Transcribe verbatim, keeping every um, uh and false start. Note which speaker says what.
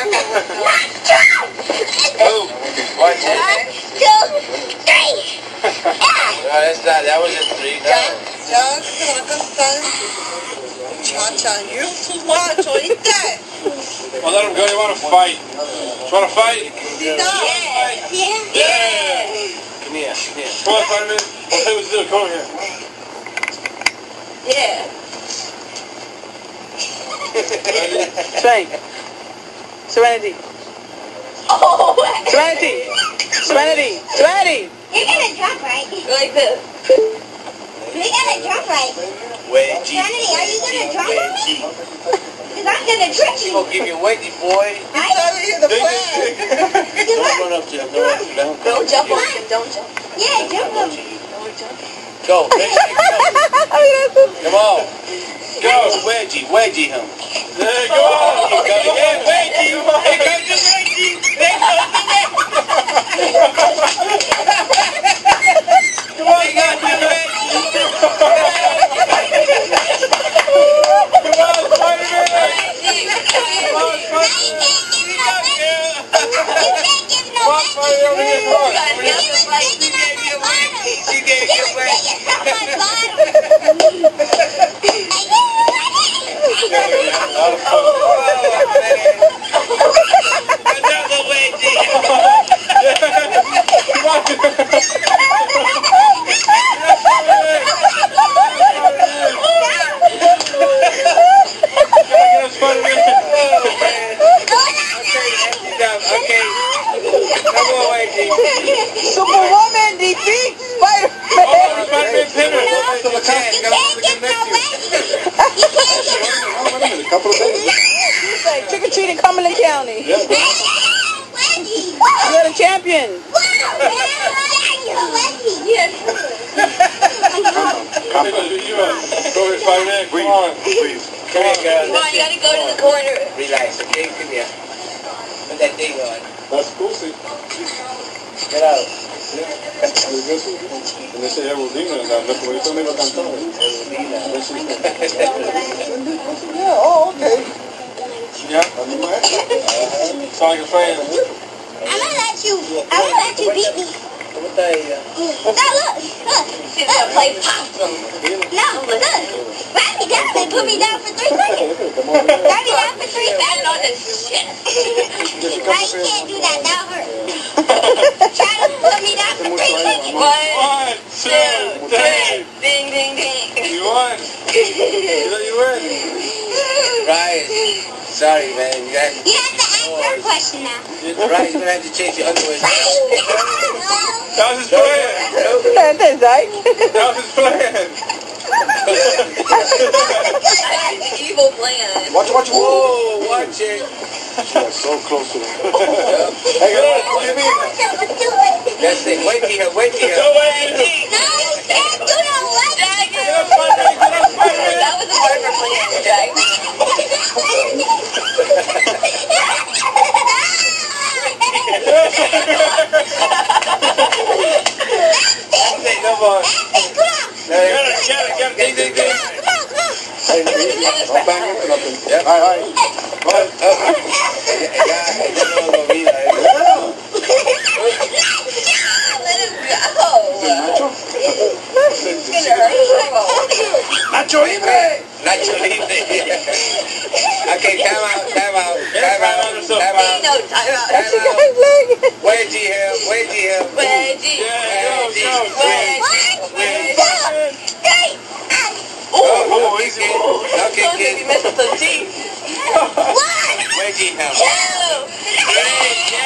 Speaker 1: Boom. Watch it.
Speaker 2: One, two, three.
Speaker 1: No, that's not. That was a three. No.
Speaker 3: Ya, Cha-cha, you too much. Oíste.
Speaker 4: Well, let him go. You want to fight? You want to fight?
Speaker 3: Yeah.
Speaker 2: Yeah.
Speaker 4: Yeah.
Speaker 1: Come here. Come here.
Speaker 4: Come on, Spider-Man. I'll tell you what to do. Come over here.
Speaker 2: Yeah.
Speaker 5: Strength. Serenity.
Speaker 2: Oh.
Speaker 5: Serenity. Serenity. Serenity.
Speaker 2: You're gonna drop right. Like this. You're gonna drop right.
Speaker 1: Wedgie.
Speaker 2: Serenity, are you gonna drop on me? Because I'm gonna trick
Speaker 1: She's
Speaker 2: you.
Speaker 1: gonna give you a wedgie, boy.
Speaker 3: He's trying to hear the flag.
Speaker 1: Don't run up to him. Don't run up to him.
Speaker 2: Don't jump on him. Don't jump. Yeah, jump on him.
Speaker 1: Go. Next, next, go. Come on. Go. Wedgie. Wedgie him.
Speaker 4: There you go.
Speaker 1: Here goes yeah, wedgie. Here goes the wedgie. There goes the wedgie. Come on, you got the wedgie. Come on, Spider-Man. Come on, Spider-Man. Come on, Spider-Man. Come on. She gave you a wedgie. Another wedgie. Okay. Come on, wedgie.
Speaker 5: Superwoman defeats Spider-Man.
Speaker 4: Spider-Man pinner.
Speaker 2: A couple of days.
Speaker 5: He's like trick-or-treat in Cumberland County.
Speaker 2: Wedgie.
Speaker 5: You're the champion.
Speaker 2: Wow, man. Wedgie. Yes.
Speaker 4: Come on, Spider-Man. Come on. Please.
Speaker 1: Come here, girl.
Speaker 2: Come on, you gotta go to the corner.
Speaker 1: Relax, okay? Come here. Put that thing on.
Speaker 4: That's cool, see.
Speaker 1: Get out.
Speaker 4: En ese ya Rodina, la reproducción me lo cantaba.
Speaker 3: Oh, okay.
Speaker 4: Yeah. Sound like a fan.
Speaker 2: I'm gonna let you, I'm gonna let you beat me.
Speaker 1: What the hell?
Speaker 2: No, look, look. She's gonna play pop. No, look. Grab me down and put me down for three seconds. Grab me down for three seconds on this shit. Now you can't do that, that'll hurt. Try to put me down for three seconds.
Speaker 4: One, two, three.
Speaker 2: Ding, ding, ding.
Speaker 4: You won. You know you win.
Speaker 1: Ryan, sorry, man. You got
Speaker 2: You have to ask her a question now.
Speaker 1: Ryan's gonna have to change your underwear.
Speaker 4: That was his plan.
Speaker 5: That's right.
Speaker 4: That was his plan.
Speaker 2: That's the evil plan.
Speaker 3: Watch it, watch it.
Speaker 1: Whoa, watch it.
Speaker 3: That's so close to it.
Speaker 1: Hey, girl, what do you mean? That's it. Wait here, wait here.
Speaker 4: Go away.
Speaker 2: No, you can't do that. What? That was a perfect plan, Jack.
Speaker 1: That's it, come on.
Speaker 4: Get it, get it, get it. Ding, ding, ding.
Speaker 3: Hey, don't bang into nothing.
Speaker 1: Yep.
Speaker 3: All right, all right. Go ahead.
Speaker 1: Yeah, you know what I mean, like.
Speaker 2: Let him go. It's gonna hurt.
Speaker 1: Nacho Libre! Nacho Libre. Okay, time out, time out, time out, time out.
Speaker 2: No, time out.
Speaker 5: That's your guy's leg.
Speaker 1: Wedgie him, wedgie him.
Speaker 2: Wedgie.
Speaker 1: Wedgie, wedgie, wedgie.
Speaker 2: Hey!
Speaker 1: Oh, no kicking, no
Speaker 2: Supposed to be
Speaker 1: kicking.
Speaker 2: messing with some teeth. One,
Speaker 1: Wedgie him.
Speaker 2: two, three.